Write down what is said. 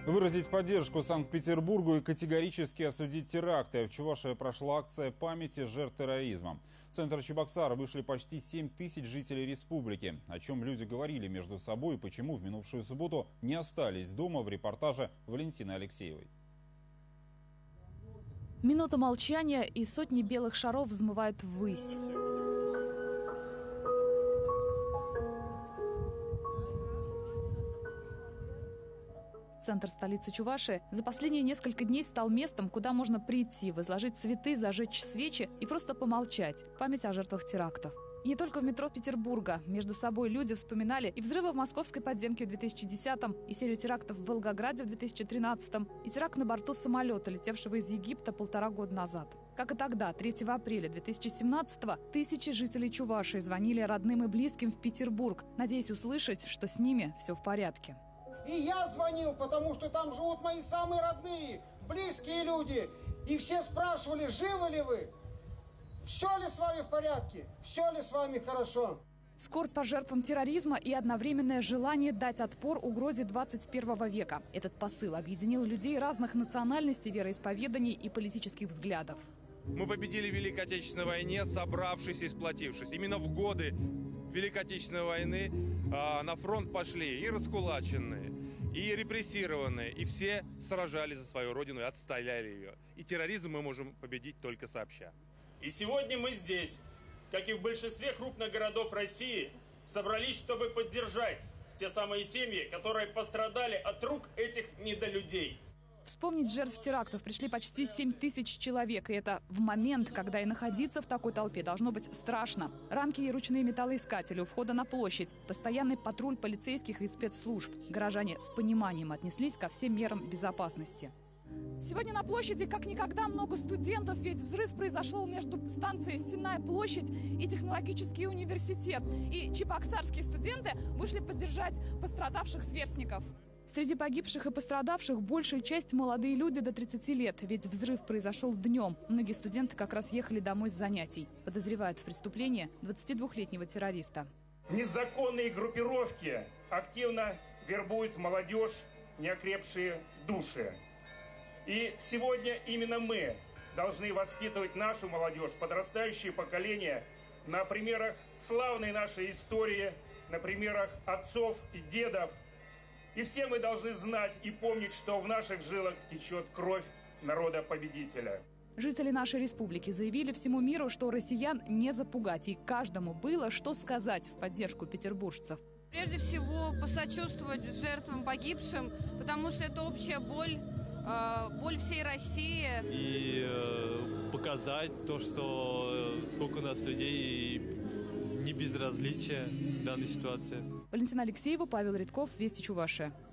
Выразить поддержку Санкт-Петербургу и категорически осудить теракты. В Чувашии прошла акция памяти жертв терроризма. В центр Чебоксара вышли почти 7 тысяч жителей республики. О чем люди говорили между собой и почему в минувшую субботу не остались дома, в репортаже Валентины Алексеевой. Минута молчания, и сотни белых шаров взмывают ввысь. Центр столицы Чувашии за последние несколько дней стал местом, куда можно прийти, возложить цветы, зажечь свечи и просто помолчать. Память о жертвах терактов. И не только в метро Петербурга. Между собой люди вспоминали и взрывы в московской подземке в 2010-м, и серию терактов в Волгограде в 2013-м, и теракт на борту самолета, летевшего из Египта 1,5 года назад. Как и тогда, 3 апреля 2017-го, тысячи жителей Чувашии звонили родным и близким в Петербург, надеясь услышать, что с ними все в порядке. И я звонил, потому что там живут мои самые родные, близкие люди. И все спрашивали, живы ли вы? Все ли с вами в порядке? Все ли с вами хорошо? Скорбь по жертвам терроризма и одновременное желание дать отпор угрозе 21 века. Этот посыл объединил людей разных национальностей, вероисповеданий и политических взглядов. Мы победили в Великой Отечественной войне, собравшись и сплотившись. Именно в годы Великой Отечественной войны на фронт пошли и раскулаченные, и репрессированные, и все сражались за свою родину и отстояли ее. И терроризм мы можем победить только сообща. И сегодня мы здесь, как и в большинстве крупных городов России, собрались, чтобы поддержать те самые семьи, которые пострадали от рук этих недолюдей. Вспомнить жертв терактов пришли почти 7 тысяч человек. И это в момент, когда и находиться в такой толпе должно быть страшно. Рамки и ручные металлоискатели у входа на площадь. Постоянный патруль полицейских и спецслужб. Горожане с пониманием отнеслись ко всем мерам безопасности. Сегодня на площади как никогда много студентов, ведь взрыв произошел между станцией Стенная площадь и Технологический университет. И чебоксарские студенты вышли поддержать пострадавших сверстников. Среди погибших и пострадавших большая часть молодые люди до 30 лет, ведь взрыв произошел днем. Многие студенты как раз ехали домой с занятий. Подозревают в преступлении 22-летнего террориста. Незаконные группировки активно вербуют молодежь, неокрепшие души. И сегодня именно мы должны воспитывать нашу молодежь, подрастающее поколение на примерах славной нашей истории, на примерах отцов и дедов. И все мы должны знать и помнить, что в наших жилах течет кровь народа-победителя. Жители нашей республики заявили всему миру, что россиян не запугать, и каждому было что сказать в поддержку петербуржцев. Прежде всего, посочувствовать жертвам погибшим, потому что это общая боль, боль всей России. И показать то, что сколько у нас людей не безразличия в данной ситуации. Валентина Алексеева, Павел Редков, Вести Чувашия.